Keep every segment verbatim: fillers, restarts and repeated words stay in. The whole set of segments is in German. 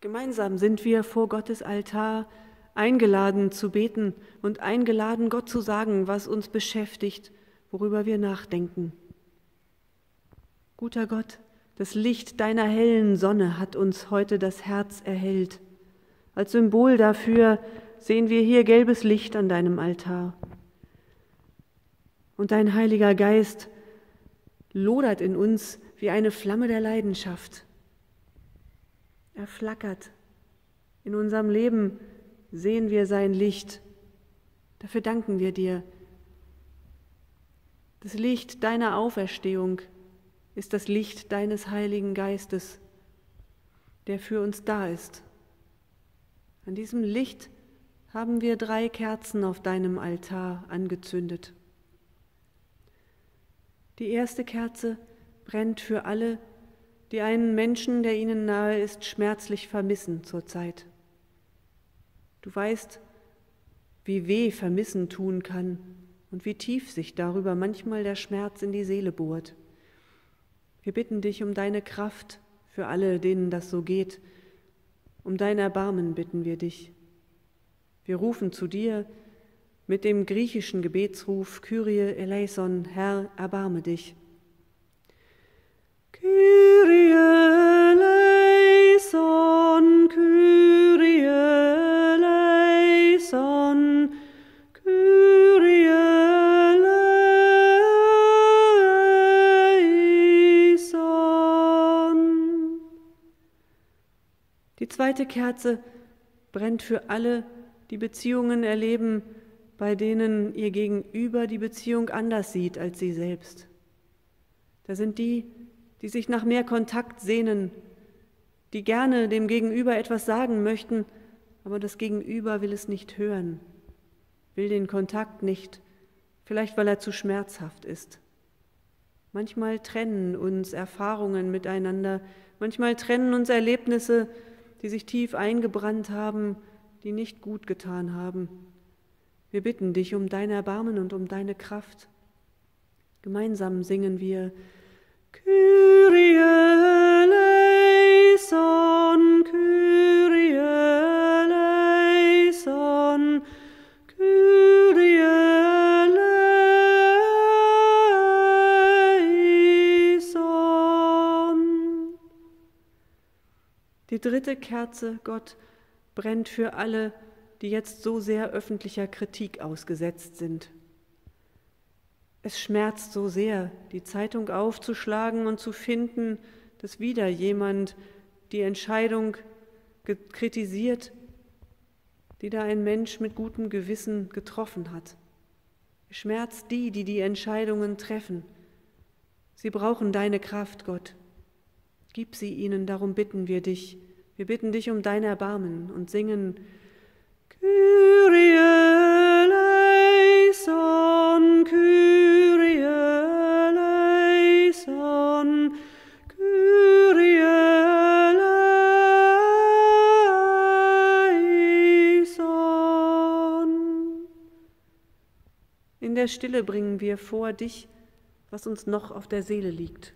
Gemeinsam sind wir vor Gottes Altar eingeladen zu beten und eingeladen, Gott zu sagen, was uns beschäftigt, worüber wir nachdenken. Guter Gott, das Licht deiner hellen Sonne hat uns heute das Herz erhellt. Als Symbol dafür sehen wir hier gelbes Licht an deinem Altar. Und dein Heiliger Geist lodert in uns wie eine Flamme der Leidenschaft. Er flackert. In unserem Leben sehen wir sein Licht. Dafür danken wir dir. Das Licht deiner Auferstehung ist das Licht deines Heiligen Geistes, der für uns da ist. An diesem Licht haben wir drei Kerzen auf deinem Altar angezündet. Die erste Kerze brennt für alle, die einen Menschen, der ihnen nahe ist, schmerzlich vermissen zurzeit. Du weißt, wie weh Vermissen tun kann und wie tief sich darüber manchmal der Schmerz in die Seele bohrt. Wir bitten dich um deine Kraft für alle, denen das so geht. Um dein Erbarmen bitten wir dich. Wir rufen zu dir mit dem griechischen Gebetsruf Kyrie eleison, Herr, erbarme dich. Kyrie eleison, Kyrie eleison, Kyrie eleison. Die zweite Kerze brennt für alle, die Beziehungen erleben, bei denen ihr Gegenüber die Beziehung anders sieht als sie selbst. Da sind die, die sich nach mehr Kontakt sehnen, die gerne dem Gegenüber etwas sagen möchten, aber das Gegenüber will es nicht hören, will den Kontakt nicht, vielleicht weil er zu schmerzhaft ist. Manchmal trennen uns Erfahrungen miteinander, manchmal trennen uns Erlebnisse, die sich tief eingebrannt haben, die nicht gut getan haben. Wir bitten dich um dein Erbarmen und um deine Kraft. Gemeinsam singen wir Kyrie eleison, Kyrie eleison, Kyrie eleison. Die dritte Kerze, Gott, brennt für alle, die jetzt so sehr öffentlicher Kritik ausgesetzt sind. Es schmerzt so sehr, die Zeitung aufzuschlagen und zu finden, dass wieder jemand die Entscheidung kritisiert, die da ein Mensch mit gutem Gewissen getroffen hat. Es schmerzt die, die die Entscheidungen treffen. Sie brauchen deine Kraft, Gott. Gib sie ihnen, darum bitten wir dich. Wir bitten dich um dein Erbarmen und singen Kyrie eleison, Kyrie eleison, Kyrie eleison. In der Stille bringen wir vor dich, was uns noch auf der Seele liegt.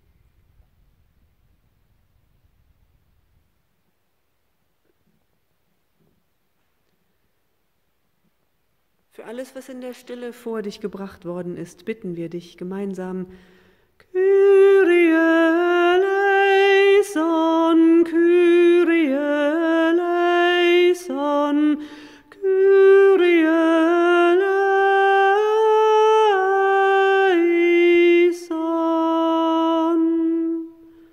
Für alles, was in der Stille vor dich gebracht worden ist, bitten wir dich gemeinsam. Kyrie eleison, Kyrie eleison, Kyrie eleison.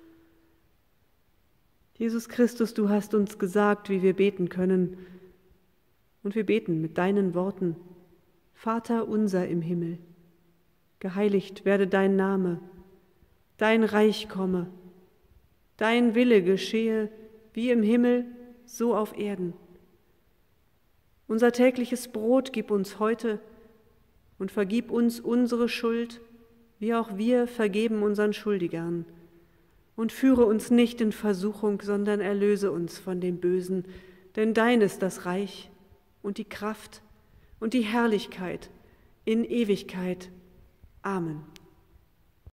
Jesus Christus, du hast uns gesagt, wie wir beten können. Und wir beten mit deinen Worten. Vater unser im Himmel, geheiligt werde dein Name, dein Reich komme, dein Wille geschehe, wie im Himmel, so auf Erden. Unser tägliches Brot gib uns heute und vergib uns unsere Schuld, wie auch wir vergeben unseren Schuldigern. Und führe uns nicht in Versuchung, sondern erlöse uns von dem Bösen, denn dein ist das Reich und die Kraft und die Herrlichkeit in Ewigkeit. Amen.